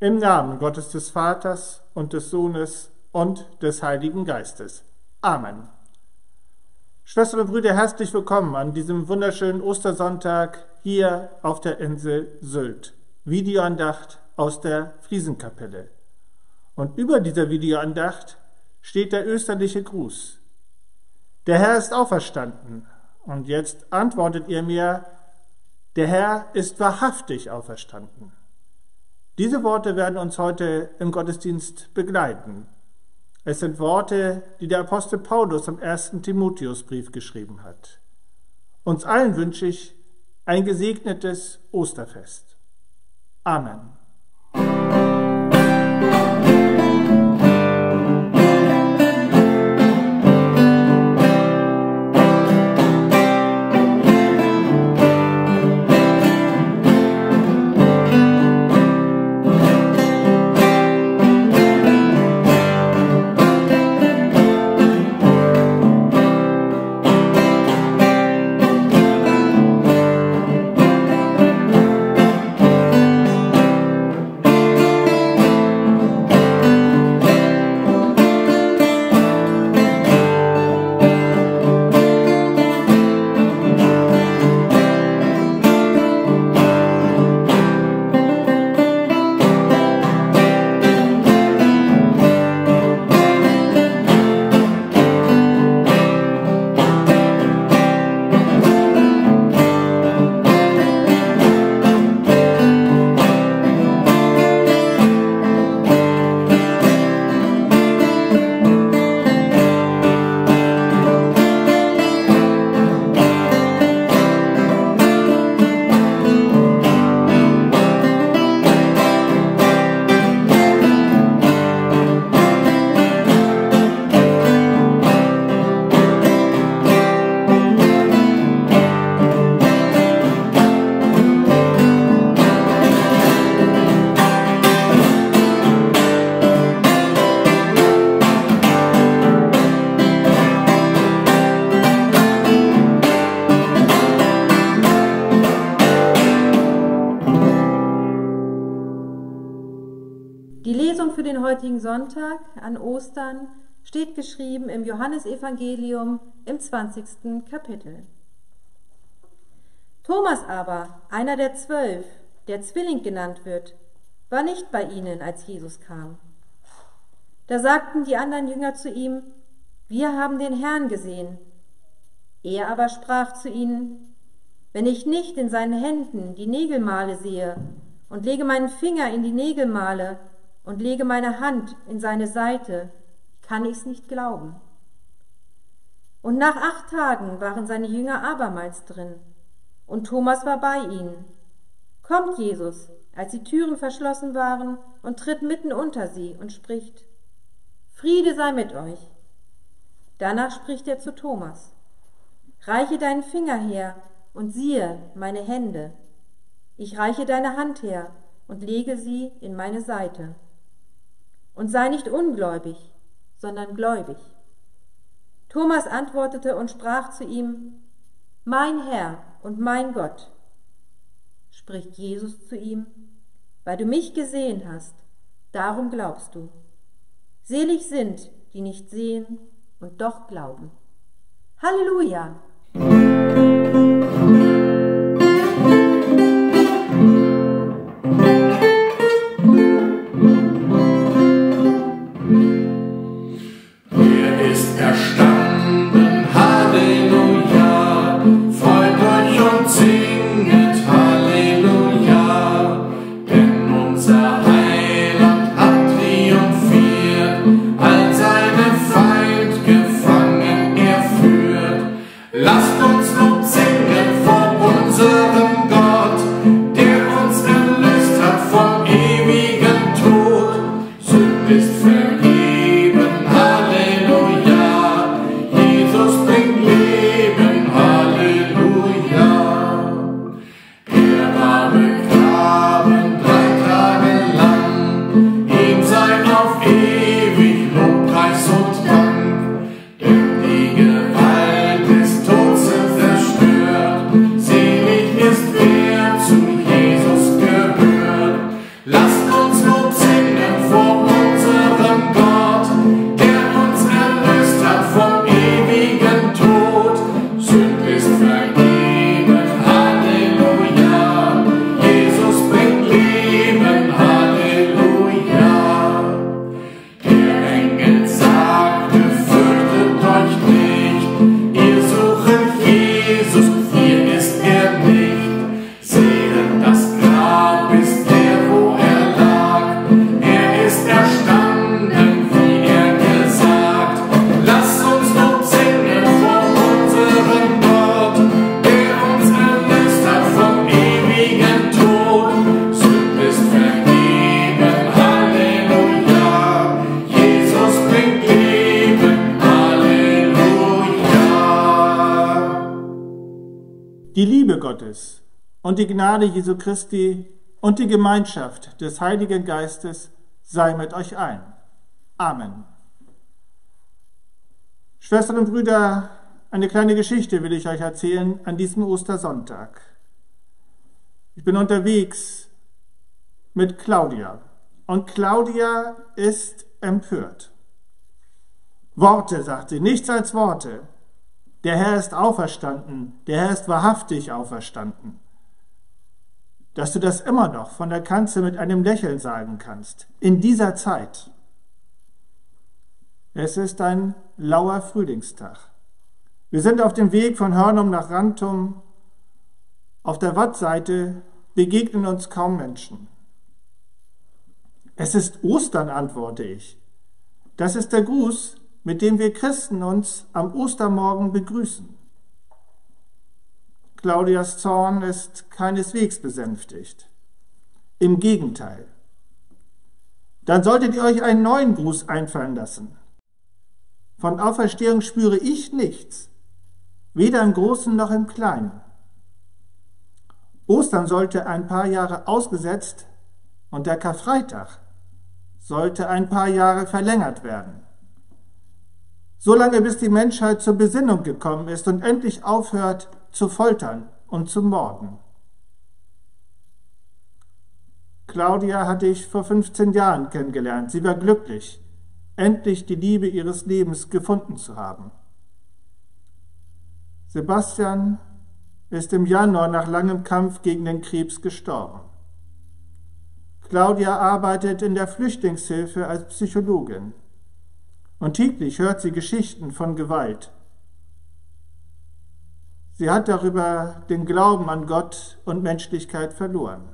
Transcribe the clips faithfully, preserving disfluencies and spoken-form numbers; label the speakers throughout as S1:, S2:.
S1: Im Namen Gottes des Vaters und des Sohnes und des Heiligen Geistes. Amen. Schwestern und Brüder, herzlich willkommen an diesem wunderschönen Ostersonntag hier auf der Insel Sylt. Videoandacht aus der Friesenkapelle. Und über dieser Videoandacht steht der österliche Gruß. Der Herr ist auferstanden. Und jetzt antwortet ihr mir, der Herr ist wahrhaftig auferstanden. Diese Worte werden uns heute im Gottesdienst begleiten. Es sind Worte, die der Apostel Paulus im ersten Timotheusbrief geschrieben hat. Uns allen wünsche ich ein gesegnetes Osterfest. Amen.
S2: Die Lesung für den heutigen Sonntag an Ostern steht geschrieben im Johannesevangelium im zwanzigsten Kapitel. Thomas aber, einer der zwölf, der Zwilling genannt wird, war nicht bei ihnen, als Jesus kam. Da sagten die anderen Jünger zu ihm: Wir haben den Herrn gesehen. Er aber sprach zu ihnen: Wenn ich nicht in seinen Händen die Nägelmale sehe und lege meinen Finger in die Nägelmale und lege meine Hand in seine Seite, kann ich's nicht glauben. Und nach acht Tagen waren seine Jünger abermals drin, und Thomas war bei ihnen. Kommt Jesus, als die Türen verschlossen waren, und tritt mitten unter sie und spricht: Friede sei mit euch. Danach spricht er zu Thomas: Reiche deinen Finger her und siehe meine Hände. Ich reiche deine Hand her und lege sie in meine Seite. Und sei nicht ungläubig, sondern gläubig. Thomas antwortete und sprach zu ihm: Mein Herr und mein Gott. Spricht Jesus zu ihm: Weil du mich gesehen hast, darum glaubst du. Selig sind, die nicht sehen und doch glauben. Halleluja!
S3: Ist vergeben, Halleluja,
S1: Die Liebe Gottes und die Gnade Jesu Christi und die Gemeinschaft des Heiligen Geistes sei mit euch allen. Amen. Schwestern und Brüder, eine kleine Geschichte will ich euch erzählen an diesem Ostersonntag. Ich bin unterwegs mit Claudia und Claudia ist empört. Worte, sagt sie, nichts als Worte. Der Herr ist auferstanden, der Herr ist wahrhaftig auferstanden. Dass du das immer noch von der Kanzel mit einem Lächeln sagen kannst, in dieser Zeit. Es ist ein lauer Frühlingstag. Wir sind auf dem Weg von Hörnum nach Rantum. Auf der Wattseite begegnen uns kaum Menschen. Es ist Ostern, antworte ich. Das ist der Gruß, mit dem wir Christen uns am Ostermorgen begrüßen. Claudias Zorn ist keineswegs besänftigt. Im Gegenteil. Dann solltet ihr euch einen neuen Gruß einfallen lassen. Von Auferstehung spüre ich nichts, weder im Großen noch im Kleinen. Ostern sollte ein paar Jahre ausgesetzt und der Karfreitag sollte ein paar Jahre verlängert werden. Solange bis die Menschheit zur Besinnung gekommen ist und endlich aufhört zu foltern und zu morden. Claudia hatte ich vor fünfzehn Jahren kennengelernt. Sie war glücklich, endlich die Liebe ihres Lebens gefunden zu haben. Sebastian ist im Januar nach langem Kampf gegen den Krebs gestorben. Claudia arbeitet in der Flüchtlingshilfe als Psychologin und täglich hört sie Geschichten von Gewalt. Sie hat darüber den Glauben an Gott und Menschlichkeit verloren.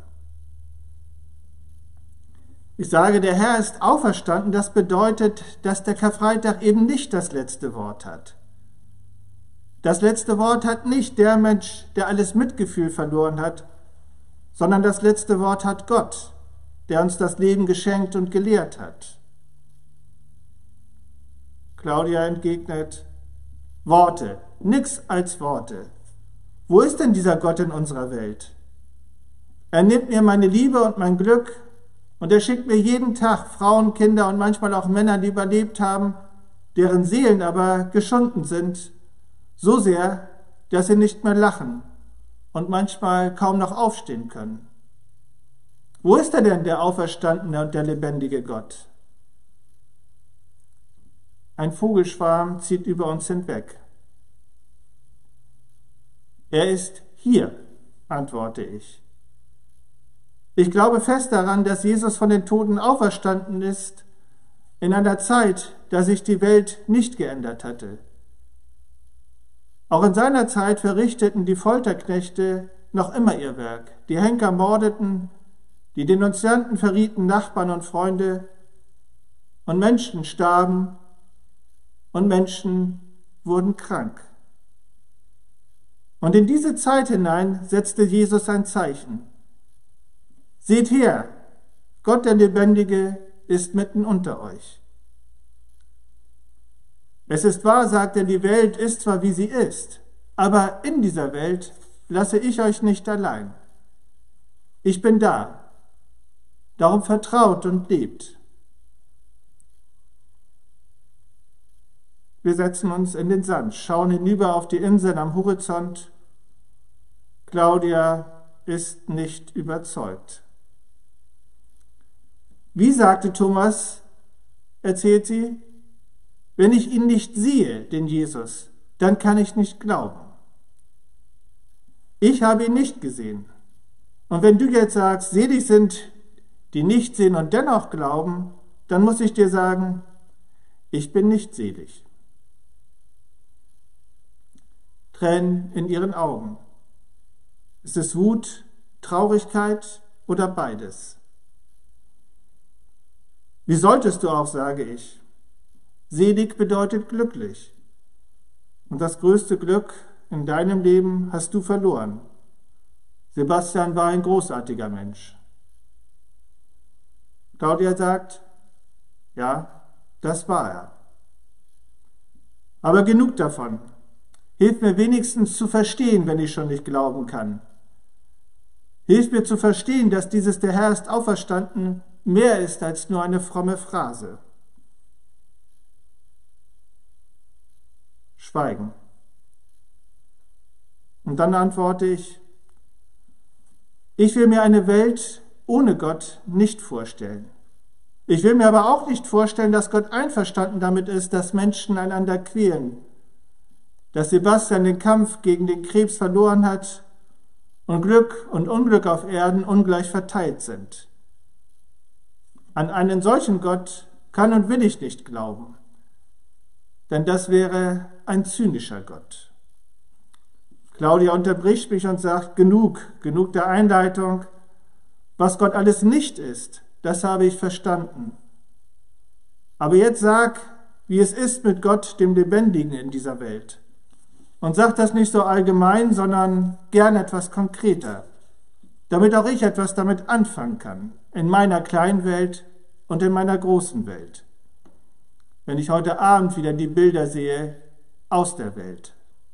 S1: Ich sage, der Herr ist auferstanden, das bedeutet, dass der Karfreitag eben nicht das letzte Wort hat. Das letzte Wort hat nicht der Mensch, der alles Mitgefühl verloren hat, sondern das letzte Wort hat Gott, der uns das Leben geschenkt und gelehrt hat. Claudia entgegnet, Worte, nix als Worte. Wo ist denn dieser Gott in unserer Welt? Er nimmt mir meine Liebe und mein Glück und er schickt mir jeden Tag Frauen, Kinder und manchmal auch Männer, die überlebt haben, deren Seelen aber geschunden sind, so sehr, dass sie nicht mehr lachen und manchmal kaum noch aufstehen können. Wo ist er denn, der auferstandene und der lebendige Gott? Ein Vogelschwarm zieht über uns hinweg. Er ist hier, antworte ich. Ich glaube fest daran, dass Jesus von den Toten auferstanden ist, in einer Zeit, da sich die Welt nicht geändert hatte. Auch in seiner Zeit verrichteten die Folterknechte noch immer ihr Werk. Die Henker mordeten, die Denunzianten verrieten Nachbarn und Freunde und Menschen starben und Menschen wurden krank. Und in diese Zeit hinein setzte Jesus ein Zeichen. Seht her, Gott der Lebendige ist mitten unter euch. Es ist wahr, sagt er, die Welt ist zwar wie sie ist, aber in dieser Welt lasse ich euch nicht allein. Ich bin da. Darum vertraut und lebt. Wir setzen uns in den Sand, schauen hinüber auf die Inseln am Horizont. Claudia ist nicht überzeugt. Wie sagte Thomas, erzählt sie, wenn ich ihn nicht sehe, den Jesus, dann kann ich nicht glauben. Ich habe ihn nicht gesehen. Und wenn du jetzt sagst, selig sind, die nicht sehen und dennoch glauben, dann muss ich dir sagen, ich bin nicht selig. Tränen in ihren Augen. Ist es Wut, Traurigkeit oder beides? Wie solltest du auch, sage ich. Selig bedeutet glücklich. Und das größte Glück in deinem Leben hast du verloren. Sebastian war ein großartiger Mensch. Claudia sagt, ja, das war er. Aber genug davon. Hilf mir wenigstens zu verstehen, wenn ich schon nicht glauben kann. Hilf mir zu verstehen, dass dieses der Herr ist auferstanden mehr ist als nur eine fromme Phrase. Schweigen. Und dann antworte ich, ich will mir eine Welt ohne Gott nicht vorstellen. Ich will mir aber auch nicht vorstellen, dass Gott einverstanden damit ist, dass Menschen einander quälen, dass Sebastian den Kampf gegen den Krebs verloren hat und Glück und Unglück auf Erden ungleich verteilt sind. An einen solchen Gott kann und will ich nicht glauben, denn das wäre ein zynischer Gott. Claudia unterbricht mich und sagt, genug, genug der Einleitung. Was Gott alles nicht ist, das habe ich verstanden. Aber jetzt sag, wie es ist mit Gott, dem Lebendigen in dieser Welt. Und sag das nicht so allgemein, sondern gern etwas konkreter, damit auch ich etwas damit anfangen kann, in meiner kleinen Welt und in meiner großen Welt. Wenn ich heute Abend wieder die Bilder sehe aus der Welt.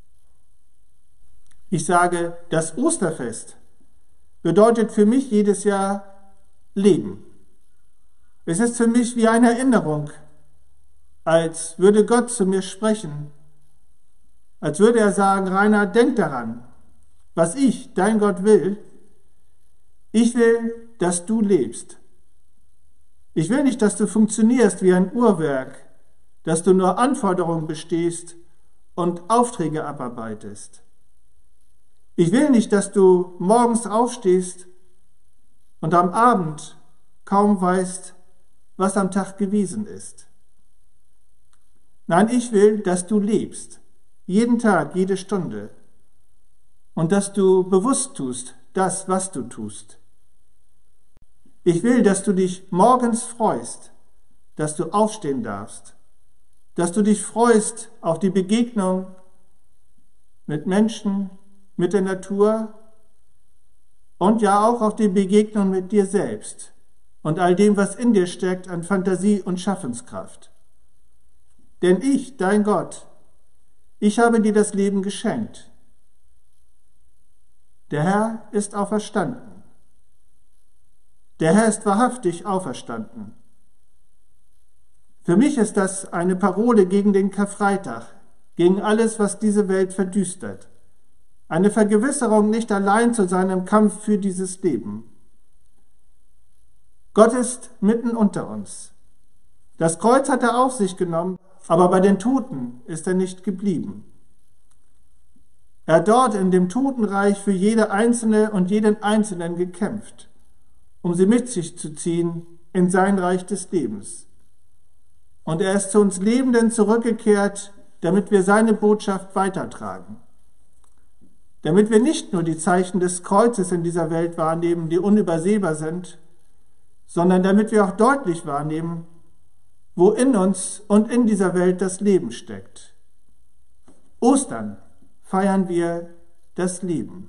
S1: Ich sage, das Osterfest bedeutet für mich jedes Jahr Leben. Es ist für mich wie eine Erinnerung, als würde Gott zu mir sprechen, als würde er sagen, Rainer, denk daran, was ich, dein Gott, will. Ich will, dass du lebst. Ich will nicht, dass du funktionierst wie ein Uhrwerk, dass du nur Anforderungen bestehst und Aufträge abarbeitest. Ich will nicht, dass du morgens aufstehst und am Abend kaum weißt, was am Tag gewesen ist. Nein, ich will, dass du lebst, jeden Tag, jede Stunde, und dass du bewusst tust, das, was du tust. Ich will, dass du dich morgens freust, dass du aufstehen darfst, dass du dich freust auf die Begegnung mit Menschen, mit der Natur und ja auch auf die Begegnung mit dir selbst und all dem, was in dir steckt an Fantasie und Schaffenskraft. Denn ich, dein Gott, ich habe dir das Leben geschenkt. Der Herr ist auferstanden. Der Herr ist wahrhaftig auferstanden. Für mich ist das eine Parole gegen den Karfreitag, gegen alles, was diese Welt verdüstert. Eine Vergewisserung, nicht allein zu sein im Kampf für dieses Leben. Gott ist mitten unter uns. Das Kreuz hat er auf sich genommen, aber bei den Toten ist er nicht geblieben. Er hat dort in dem Totenreich für jede Einzelne und jeden Einzelnen gekämpft, um sie mit sich zu ziehen in sein Reich des Lebens. Und er ist zu uns Lebenden zurückgekehrt, damit wir seine Botschaft weitertragen. Damit wir nicht nur die Zeichen des Kreuzes in dieser Welt wahrnehmen, die unübersehbar sind, sondern damit wir auch deutlich wahrnehmen, wo in uns und in dieser Welt das Leben steckt. Ostern feiern wir das Leben.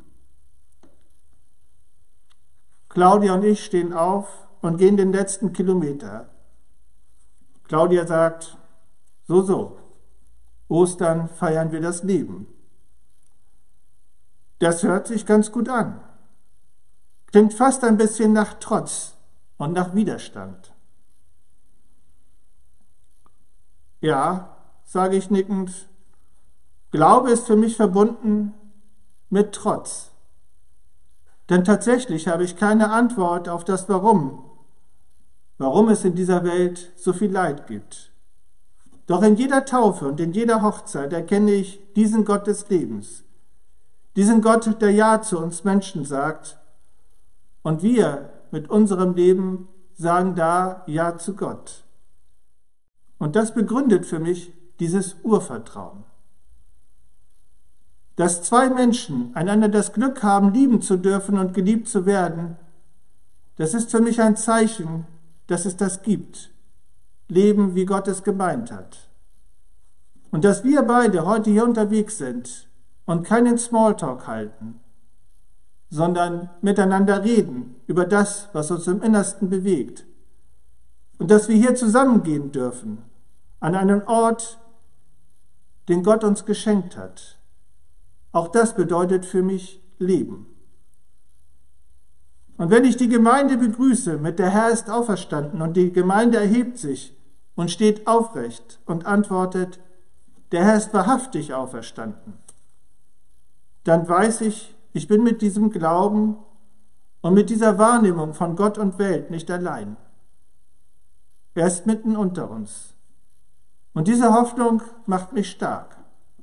S1: Claudia und ich stehen auf und gehen den letzten Kilometer. Claudia sagt, so, so, Ostern feiern wir das Leben. Das hört sich ganz gut an. Klingt fast ein bisschen nach Trotz und nach Widerstand. Ja, sage ich nickend, Glaube ist für mich verbunden mit Trotz. Denn tatsächlich habe ich keine Antwort auf das Warum, warum es in dieser Welt so viel Leid gibt. Doch in jeder Taufe und in jeder Hochzeit erkenne ich diesen Gott des Lebens, diesen Gott, der Ja zu uns Menschen sagt, und wir mit unserem Leben sagen da Ja zu Gott. Und das begründet für mich dieses Urvertrauen. Dass zwei Menschen einander das Glück haben, lieben zu dürfen und geliebt zu werden, das ist für mich ein Zeichen, dass es das gibt. Leben, wie Gott es gemeint hat. Und dass wir beide heute hier unterwegs sind und keinen Smalltalk halten, sondern miteinander reden über das, was uns im Innersten bewegt. Und dass wir hier zusammengehen dürfen, an einen Ort, den Gott uns geschenkt hat, Auch das bedeutet für mich Leben. Und wenn ich die Gemeinde begrüße mit der Herr ist auferstanden und die Gemeinde erhebt sich und steht aufrecht und antwortet, der Herr ist wahrhaftig auferstanden, dann weiß ich, ich bin mit diesem Glauben und mit dieser Wahrnehmung von Gott und Welt nicht allein. Er ist mitten unter uns. Und diese Hoffnung macht mich stark.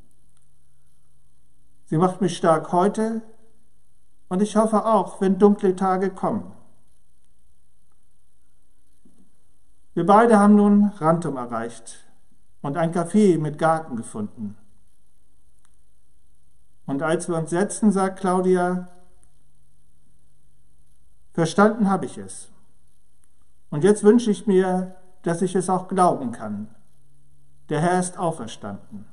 S1: Sie macht mich stark heute und ich hoffe auch, wenn dunkle Tage kommen. Wir beide haben nun Rantum erreicht und ein Café mit Garten gefunden. Und als wir uns setzen, sagt Claudia, verstanden habe ich es. Und jetzt wünsche ich mir, dass ich es auch glauben kann. Der Herr ist auferstanden.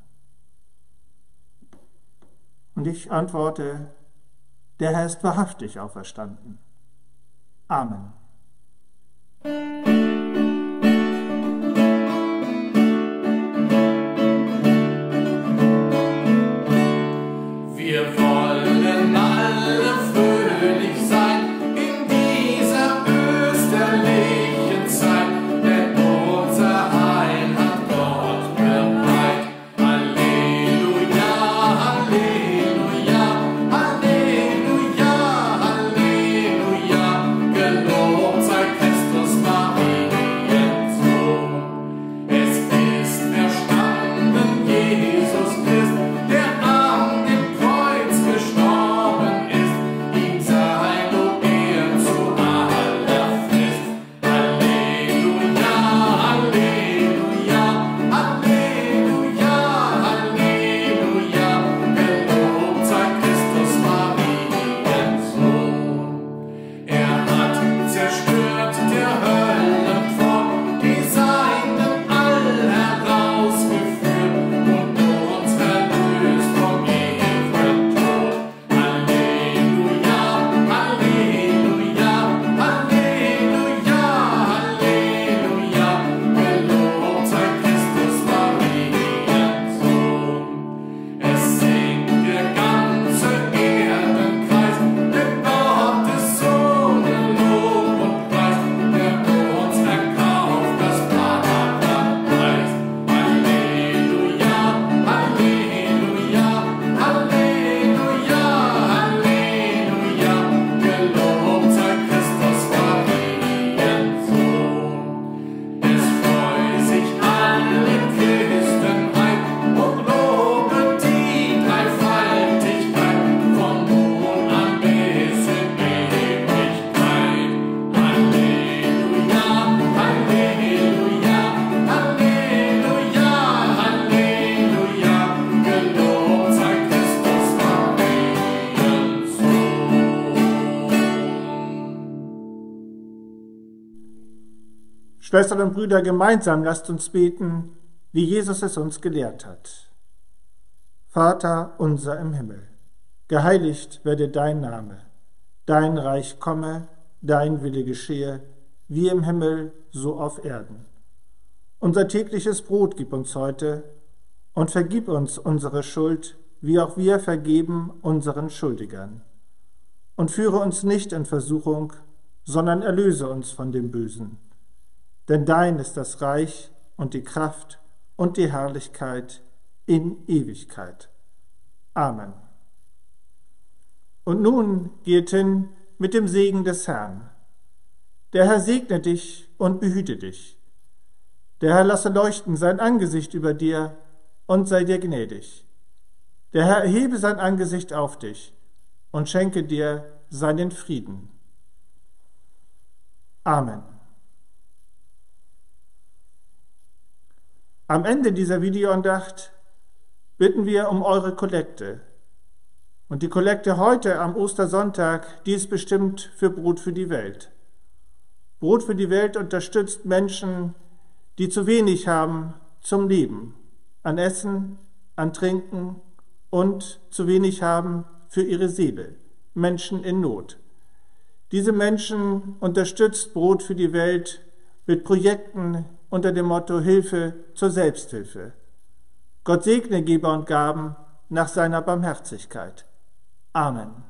S1: Und ich antworte, der Herr ist wahrhaftig auferstanden. Amen.
S3: Wir wollen alle fröhlich sein in dieser österlichen Zeit, denn unser Heil hat Gott bereit. Halleluja, Halleluja, Halleluja, Halleluja, gelobt sei Christus Mariensohn. Es ist erstanden Jesus Christ, der an dem Kreuz gestorben ist, ihm sei Lob Ehre zu aller Frist. Halleluja, Halleluja, Halleluja, Halleluja, gelobt sei Christus Mariensohn. Er hat zerstört der Höllenpforn, die Seinen all herausgeführt und uns erlöst vom ewigen Tod. Halleluja, Halleluja, Halleluja, Halleluja, gelobt sei Christus Mariensohn. Es singt der ganze Erdenkreis, der Gottes Sohn Lob und Preis, der uns erkauft das Paradies. Halleluja, Halleluja, Halleluja, Halleluja, gelobt sei Christus Mariensohn. Es freut sich alle Christenheit und lobet die Dreifaltigkeit von nun an bis in Ewigkeit. Halleluja, Halleluja, Halleluja, Halleluja, gelobt sei Christus Mariensohn.
S1: Schwestern und Brüder, gemeinsam lasst uns beten, wie Jesus es uns gelehrt hat. Vater unser im Himmel, geheiligt werde dein Name, dein Reich komme, dein Wille geschehe, wie im Himmel, so auf Erden. Unser tägliches Brot gib uns heute und vergib uns unsere Schuld, wie auch wir vergeben unseren Schuldigern. Und führe uns nicht in Versuchung, sondern erlöse uns von dem Bösen. Denn dein ist das Reich und die Kraft und die Herrlichkeit in Ewigkeit. Amen. Und nun geht hin mit dem Segen des Herrn. Der Herr segne dich und behüte dich. Der Herr lasse leuchten sein Angesicht über dir und sei dir gnädig. Der Herr erhebe sein Angesicht auf dich und schenke dir seinen Frieden. Amen. Am Ende dieser Videoandacht bitten wir um eure Kollekte. Und die Kollekte heute am Ostersonntag, die ist bestimmt für Brot für die Welt. Brot für die Welt unterstützt Menschen, die zu wenig haben zum Leben, an Essen, an Trinken und zu wenig haben für ihre Seele, Menschen in Not. Diese Menschen unterstützt Brot für die Welt mit Projekten unter dem Motto Hilfe zur Selbsthilfe. Gott segne Geber und Gaben nach seiner Barmherzigkeit. Amen.